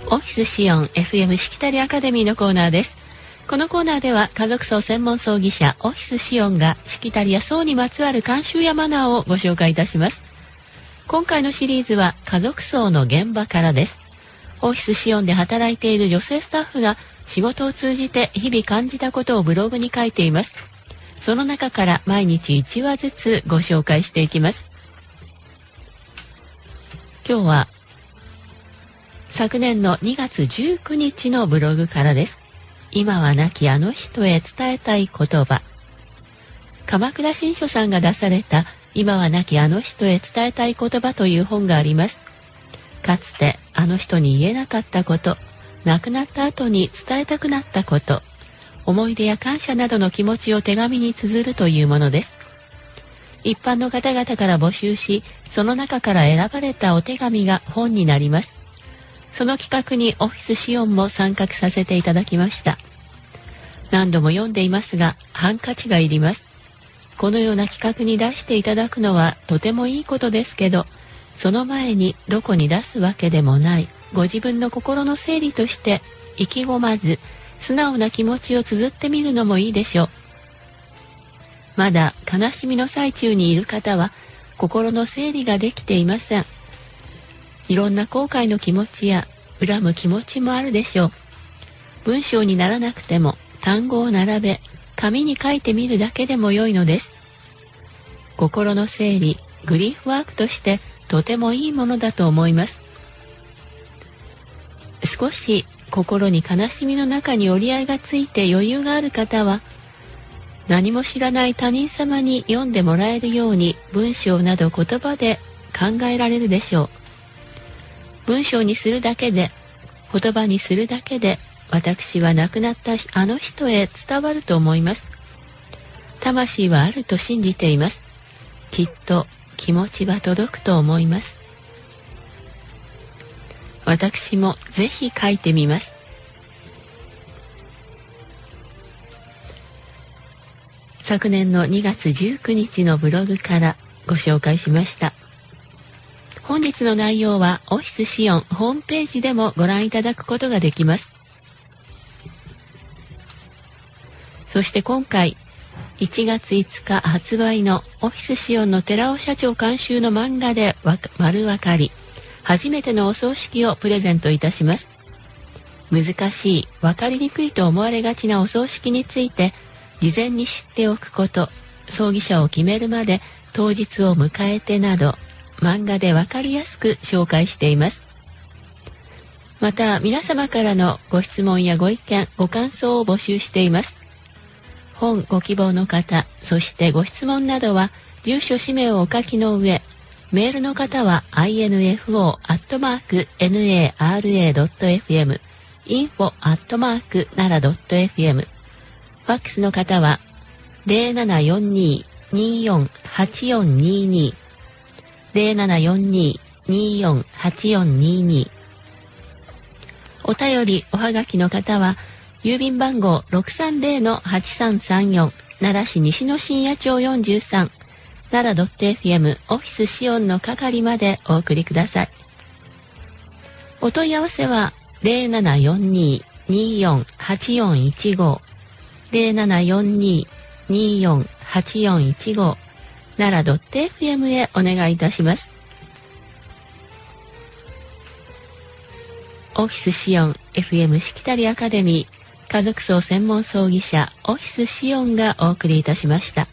オフィスシオン FM しきたりアカデミーのコーナーです。このコーナーでは家族葬専門葬儀社オフィスシオンがしきたりや葬にまつわる慣習やマナーをご紹介いたします。今回のシリーズは家族葬の現場からです。オフィスシオンで働いている女性スタッフが仕事を通じて日々感じたことをブログに書いています。その中から毎日1話ずつご紹介していきます。今日は昨年の2月19日のブログからです。今は亡きあの人へ伝えたい言葉。鎌倉新書さんが出された今は亡きあの人へ伝えたい言葉という本があります。かつてあの人に言えなかったこと、亡くなった後に伝えたくなったこと、思い出や感謝などの気持ちを手紙に綴るというものです。一般の方々から募集し、その中から選ばれたお手紙が本になります。その企画にオフィスシオンも参画させていただきました。何度も読んでいますが、ハンカチがいります。このような企画に出していただくのはとてもいいことですけど、その前にどこに出すわけでもない、ご自分の心の整理として意気込まず、素直な気持ちを綴ってみるのもいいでしょう。まだ悲しみの最中にいる方は、心の整理ができていません。いろんな後悔の気持ちや恨む気持ちもあるでしょう。文章にならなくても単語を並べ紙に書いてみるだけでも良いのです。心の整理、グリーフワークとしてとてもいいものだと思います。少し心に悲しみの中に折り合いがついて余裕がある方は、何も知らない他人様に読んでもらえるように文章など言葉で考えられるでしょう。文章にするだけで、言葉にするだけで、私は亡くなったあの人へ伝わると思います。魂はあると信じています。きっと気持ちは届くと思います。私もぜひ書いてみます。昨年の2月19日のブログからご紹介しました。本日の内容はオフィスシオンホームページでもご覧いただくことができます。そして今回1月5日発売のオフィスシオンの寺尾社長監修の漫画で丸分かり、初めてのお葬式をプレゼントいたします。難しい、分かりにくいと思われがちなお葬式について事前に知っておくこと、葬儀社を決めるまで当日を迎えてなど、漫画でわかりやすく紹介しています。また皆様からのご質問やご意見、ご感想を募集しています。本ご希望の方、そしてご質問などは住所氏名をお書きの上、メールの方は info@nara.fm、info@nara.fm、ファックスの方は 0742-248422、0742-248422。お便りおはがきの方は郵便番号 630-8334 奈良市西の深夜町43奈良 .fm オフィスシオンの係までお送りください。お問い合わせは 0742-248415 0742-248415奈良 .fm へお願いいたします。オフィスシオン FM しきたりアカデミー家族葬専門葬儀社オフィスシオンがお送りいたしました。